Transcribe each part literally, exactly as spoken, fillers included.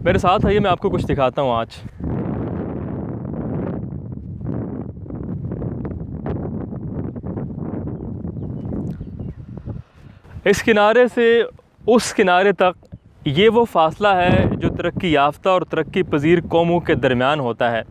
मेरे साथ आइए, मैं आपको कुछ दिखाता हूँ आज। इस किनारे से उस किनारे तक ये वो फासला है जो तरक्की याफ्ता और तरक्की पजीर कौमों के दरमियान होता है,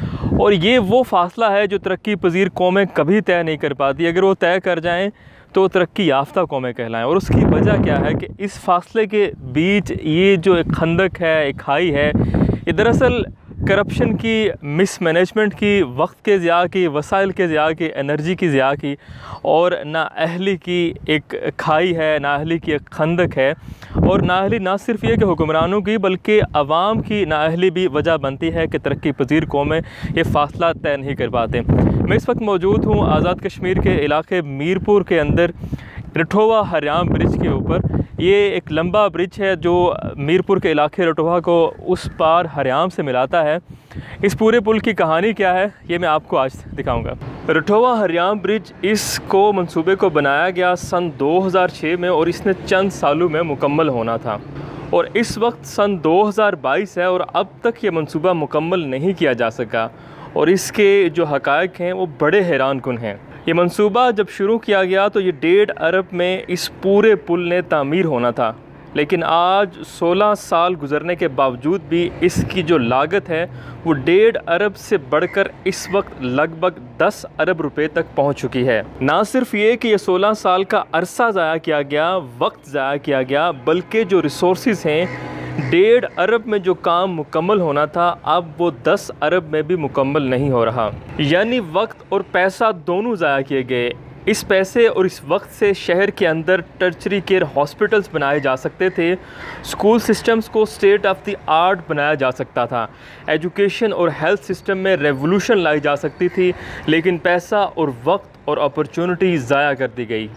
और ये वो फासला है जो तरक्की पजीर कौमें कभी तय नहीं कर पाती। अगर वो तय कर जाएं तो तरक्की याफ्ता कौमें कहलाएं। और उसकी वजह क्या है कि इस फासले के बीच ये जो एक खंदक है, एक खाई है, ये दरअसल करप्शन की, मिसमैनेजमेंट की, वक्त के ज़िया की, वसाइल के ज़िया की, एनर्जी की ज़िया की और नाअहली की एक खाई है, नाअहली की एक खंदक है। और नाअहली ना सिर्फ ये कि हुक्मरानों की बल्कि अवाम की नाअहली भी वजह बनती है कि तरक्की पजीर कौमें ये फ़ासला तय नहीं कर पाते। मैं इस वक्त मौजूद हूँ आज़ाद कश्मीर के इलाके मीरपुर के अंदर रठोवा हरियाम ब्रिज के ऊपर। ये एक लंबा ब्रिज है जो मीरपुर के इलाके रठोवा को उस पार हरियाम से मिलाता है। इस पूरे पुल की कहानी क्या है ये मैं आपको आज दिखाऊंगा। रठोवा हरियाम ब्रिज, इसको मंसूबे को बनाया गया सन दो हज़ार छह में और इसने चंद सालों में मुकम्मल होना था। और इस वक्त सन दो हज़ार बाईस है और अब तक ये मंसूबा मुकम्मल नहीं किया जा सका, और इसके जो हक़ाइक़ हैं वो बड़े हैरानकुन हैं। ये मंसूबा जब शुरू किया गया तो ये डेढ़ अरब में इस पूरे पुल ने तामीर होना था, लेकिन आज सोलह साल गुजरने के बावजूद भी इसकी जो लागत है वो डेढ़ अरब से बढ़कर इस वक्त लगभग दस अरब रुपए तक पहुंच चुकी है। ना सिर्फ ये कि ये सोलह साल का अरसा ज़ाया किया गया, वक्त ज़ाया किया गया, बल्कि जो रिसोर्सेज हैं, डेढ़ अरब में जो काम मुकम्मल होना था अब वो दस अरब में भी मुकम्मल नहीं हो रहा। यानी वक्त और पैसा दोनों ज़ाया किए गए। इस पैसे और इस वक्त से शहर के अंदर टर्चरी केयर हॉस्पिटल्स बनाए जा सकते थे, स्कूल सिस्टम्स को स्टेट ऑफ द आर्ट बनाया जा सकता था, एजुकेशन और हेल्थ सिस्टम में रेवोल्यूशन लाई जा सकती थी, लेकिन पैसा और वक्त और अपॉर्चुनिटी ज़ाया कर दी गई।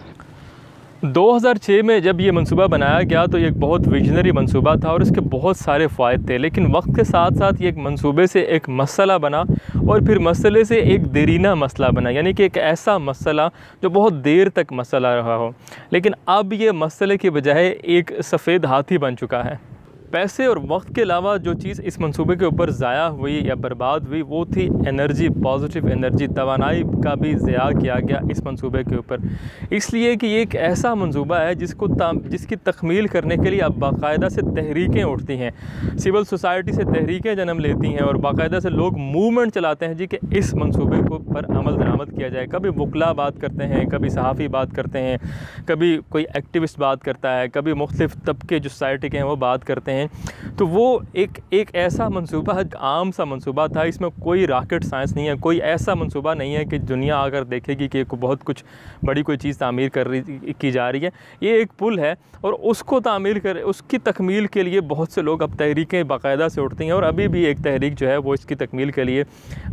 दो हज़ार छह में जब ये मंसूबा बनाया गया तो ये एक बहुत विजनरी मंसूबा था और इसके बहुत सारे फ़ायदे थे, लेकिन वक्त के साथ साथ ये एक मंसूबे से एक मसला बना और फिर मसले से एक देरीना मसला बना, यानी कि एक ऐसा मसला जो बहुत देर तक मसला रहा हो। लेकिन अब ये मसले की बजाय एक सफ़ेद हाथी बन चुका है। पैसे और वक्त के अलावा जो चीज़ इस मंसूबे के ऊपर ज़ाया हुई या बर्बाद हुई वो थी एनर्जी, पॉजिटिव एनर्जी, तवानाई का भी ज़िया किया गया इस मंसूबे के ऊपर। इसलिए कि ये एक ऐसा मंसूबा है जिसको जिसकी तकमील करने के लिए अब बाकायदा से तहरीकें उठती हैं, सिविल सोसाइटी से तहरीकें जन्म लेती हैं और बाकायदा से लोग मूवमेंट चलाते हैं जी कि इस मंसूबे को पर अमल दरामद किया जाए। कभी वकला बात करते हैं, कभी सहाफ़ी बात करते हैं, कभी कोई एक्टिविस्ट बात करता है, कभी मुख्तलिफ़ तबके जो सोसाइटी के हैं वो बात करते हैं। तो वो एक एक ऐसा मंसूबा आम सा मंसूबा था, इसमें कोई रॉकेट साइंस नहीं है, कोई ऐसा मंसूबा नहीं है कि दुनिया आकर देखेगी कि बहुत कुछ बड़ी कोई चीज़ तामीर कर रही की जा रही है। ये एक पुल है और उसको तामीर कर उसकी तकमील के लिए बहुत से लोग अब तहरीकें बाकायदा से उठती हैं और अभी भी एक तहरीक जो है वो इसकी तकमील के लिए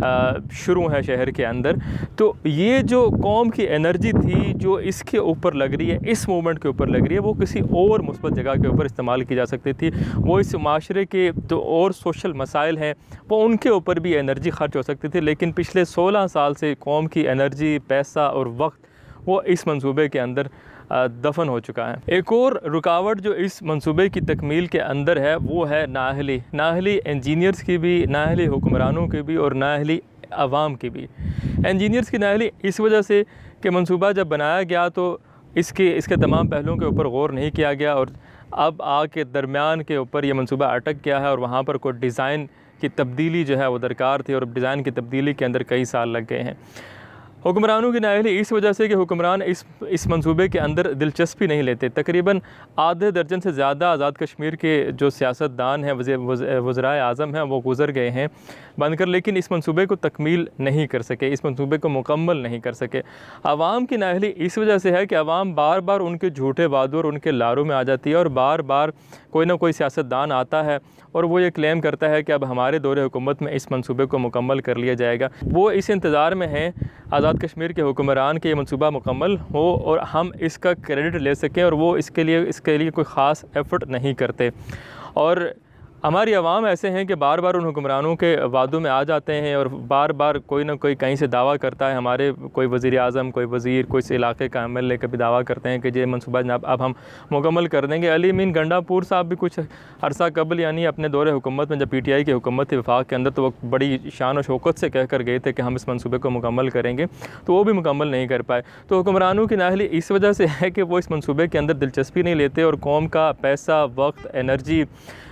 शुरू है शहर के अंदर। तो ये जो कौम की एनर्जी थी जो इसके ऊपर लग रही है, इस मूवमेंट के ऊपर लग रही है, वो किसी और मुस्बत जगह के ऊपर इस्तेमाल की जा सकती थी। वो इस माशरे के जो और सोशल मसाइल हैं वो उनके ऊपर भी एनर्जी खर्च हो सकती थी, लेकिन पिछले सोलह साल से कौम की एनर्जी, पैसा और वक्त वो इस मंसूबे के अंदर दफन हो चुका है। एक और रुकावट जो इस मंसूबे की तकमील के अंदर है वो है नाअहली नाअहली इंजीनियर्स की भी, नाअहली हुक्मरानों की भी और नाअहली आवाम की भी। इंजीनियर्स की नाअहली इस वजह से कि मंसूबा जब बनाया गया तो इसके इसके तमाम पहलुओं के ऊपर गौर नहीं किया गया और अब आके दरमियान के ऊपर ये मंसूबा अटक गया है और वहाँ पर कोई डिज़ाइन की तब्दीली जो है वो दरकार थी और डिज़ाइन की तब्दीली के अंदर कई साल लग गए हैं। हुक्मरानों की नाअहली इस वजह से कि हुक्मरान इस इस मंसूबे के अंदर दिलचस्पी नहीं लेते। तकरीबन आधे दर्जन से ज़्यादा आज़ाद कश्मीर के जो सियासतदान हैं, वज़राए आज़म हैं, वो गुज़र गए हैं बनकर, लेकिन इस मंसूबे को तकमील नहीं कर सके, इस मंसूबे को मुकम्मल नहीं कर सके। आवाम की नाअहली इस वजह से है कि आवाम बार बार उनके झूठे वादों और उनके लारों में आ जाती है और बार बार कोई ना कोई सियासतदान आता है और वो ये क्लेम करता है कि अब हमारे दौरे हुकूमत में इस मंसूबे को मुकम्मल कर लिया जाएगा। वो इस इंतज़ार में हैं आज़ाद कश्मीर के हुक्मरान के ये मंसूबा मुकम्मल हो और हम इसका क्रेडिट ले सकें, और वो इसके लिए इसके लिए कोई ख़ास एफ़र्ट नहीं करते। और हमारी आवाम ऐसे हैं कि बार बार उन हुक्मरानों के वादों में आ जाते हैं और बार बार कोई ना कोई कहीं से दावा करता है। हमारे कोई वज़ीर आज़म, कोई वज़ीर, कोई इस इलाके का एम एल ए कभी दावा करते हैं कि ये मनसूबा जनाब अब हम मुकम्मल कर देंगे। अली अमीन गंडापुर साहब भी कुछ अरसा कबल यानी अपने दौरे हुकूमत में जब पी टी आई की हुकूमत थी वफाक के अंदर, तो वो बड़ी शान और शौकत से कह कर गए थे कि हम इस मनसूबे को मुकम्मल करेंगे, तो वो भी मुकम्मल नहीं कर पाए। तो हुक्मरानों की नाअहली इस वजह से है कि वो इस मनसूबे के अंदर दिलचस्पी नहीं लेते और कौम का पैसा, वक्त, एनर्जी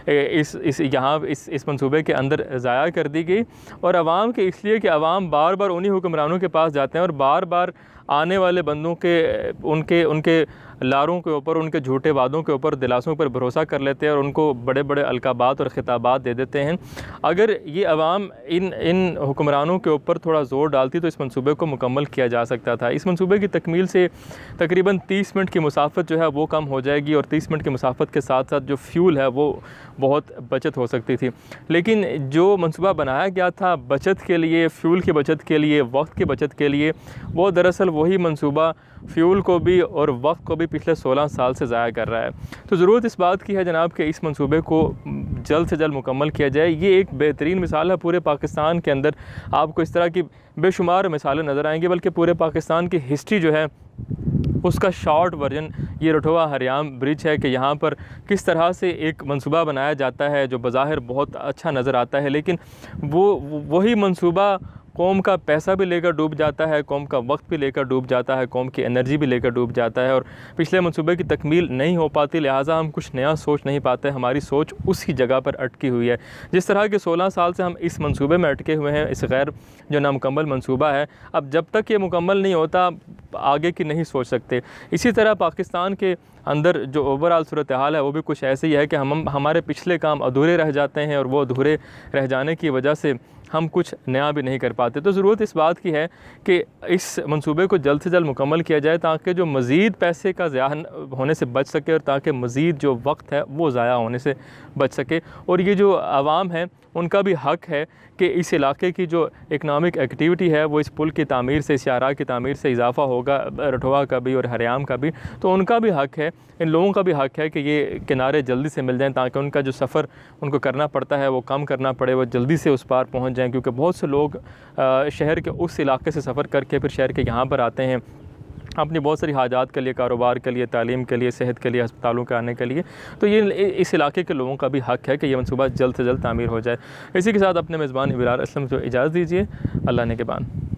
इस इस यहाँ इस इस मनसूबे के अंदर ज़ाया कर दी गई। और आवाम के इसलिए कि आवाम बार बार उन्हीं हुक्मरानों के पास जाते हैं और बार बार आने वाले बंदों के उनके उनके लारों के ऊपर, उनके झूठे वादों के ऊपर, दिलासों पर भरोसा कर लेते हैं और उनको बड़े बड़े अलकाबात और खिताबात दे देते हैं। अगर ये आवाम इन इन हुक्मरानों के ऊपर थोड़ा ज़ोर डालती तो इस मनसूबे को मुकम्मल किया जा सकता था। इस मनसूबे की तकमील से तकरीबन तीस मिनट की मुसाफत जो है वो कम हो जाएगी और तीस मिनट की मुसाफत के साथ साथ जो फ्यूल है वो बहुत बचत हो सकती थी। लेकिन जो मनसूबा बनाया गया था बचत के लिए, फ्यूल की बचत के लिए, वक्त की बचत के लिए, वो दरअसल वही मनसूबा फ्यूल को भी और वक्त को भी पिछले सोलह साल से ज़ाया कर रहा है। तो ज़रूरत इस बात की है जनाब कि इस मनसूबे को जल्द से जल्द मुकम्मल किया जाए। ये एक बेहतरीन मिसाल है। पूरे पाकिस्तान के अंदर आपको इस तरह की बेशुमार मिसालें नज़र आएंगी, बल्कि पूरे पाकिस्तान की हिस्ट्री जो है उसका शॉर्ट वर्जन ये रठोवा हरियाम ब्रिज है कि यहाँ पर किस तरह से एक मंसूबा बनाया जाता है जो बज़ाहिर बहुत अच्छा नज़र आता है, लेकिन वो वही मंसूबा कौम का पैसा भी लेकर डूब जाता है, कौम का वक्त भी लेकर डूब जाता है, कौम की एनर्जी भी लेकर डूब जाता है और पिछले मंसूबे की तकमील नहीं हो पाती। लिहाजा हम कुछ नया सोच नहीं पाते, हमारी सोच उसी जगह पर अटकी हुई है। जिस तरह के सोलह साल से हम इस मंसूबे में अटके हुए हैं, इस गैर जो नामुकम्मल मंसूबा है, अब जब तक ये मुकम्मल नहीं होता आगे की नहीं सोच सकते। इसी तरह पाकिस्तान के अंदर जो ओवरऑल सूरत हाल है वो भी कुछ ऐसे ही है कि हम हमारे पिछले काम अधूरे रह जाते हैं और वो अधूरे रह जाने की वजह से हम कुछ नया भी नहीं कर पाते। तो ज़रूरत इस बात की है कि इस मंसूबे को जल्द से जल्द मुकम्मल किया जाए ताकि जो मज़ीद पैसे का ज़ाया होने से बच सके और ताकि मज़ीद जो वक्त है वो ज़ाया होने से बच सके। और ये जो आवाम है उनका भी हक़ है कि इस इलाके की जो इकनॉमिक एक्टिविटी है वो इस पुल की तामीर से, इस शाहराह की तामीर से इजाफ़ा होगा, रठोवा का भी और हरियाम का भी। तो उनका भी हक़ है, इन लोगों का भी हक़ है कि ये किनारे जल्दी से मिल जाएँ ताकि उनका जो सफ़र उनको करना पड़ता है वो कम करना पड़े, वो जल्दी से उस पार पहुँच जाएँ। क्योंकि बहुत से लोग शहर के उस इलाके से सफ़र करके फिर शहर के यहाँ पर आते हैं अपनी बहुत सारी हाजात के लिए, कारोबार के लिए, तालीम के लिए, सेहत के लिए, अस्पतालों के आने के लिए। तो ये इस इलाके के लोगों का भी हक़ है कि ये मनसूबा जल्द से जल्द तामीर हो जाए। इसी के साथ अपने मेज़बान इबरार असलम को इजाज़त दीजिए। अल्लाह ने के बान।